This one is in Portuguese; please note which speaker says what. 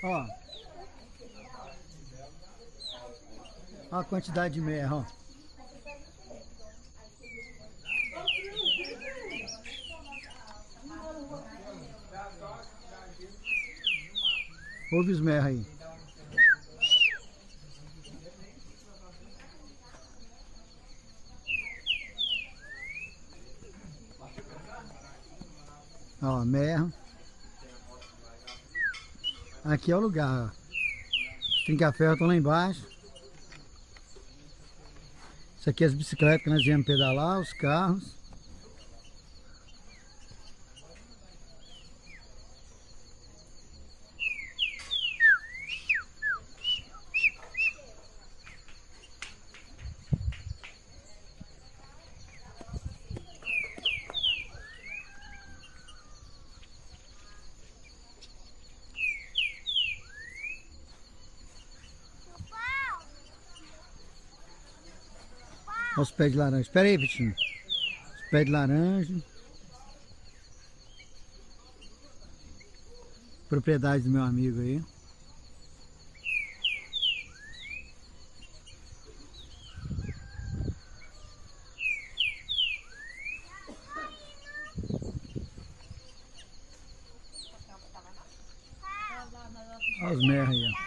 Speaker 1: Ó. Olha a quantidade de merra, ó. Ouve os merra aí. Ó, merra. Aqui é o lugar, ó. Os trinca-ferro estão lá embaixo. Isso aqui é as bicicletas que nós viemos pedalar, os carros. Olha os pés de laranja. Espera aí, Vitinho. Os pés de laranja. Propriedade do meu amigo aí. Olha os merra aí, ó.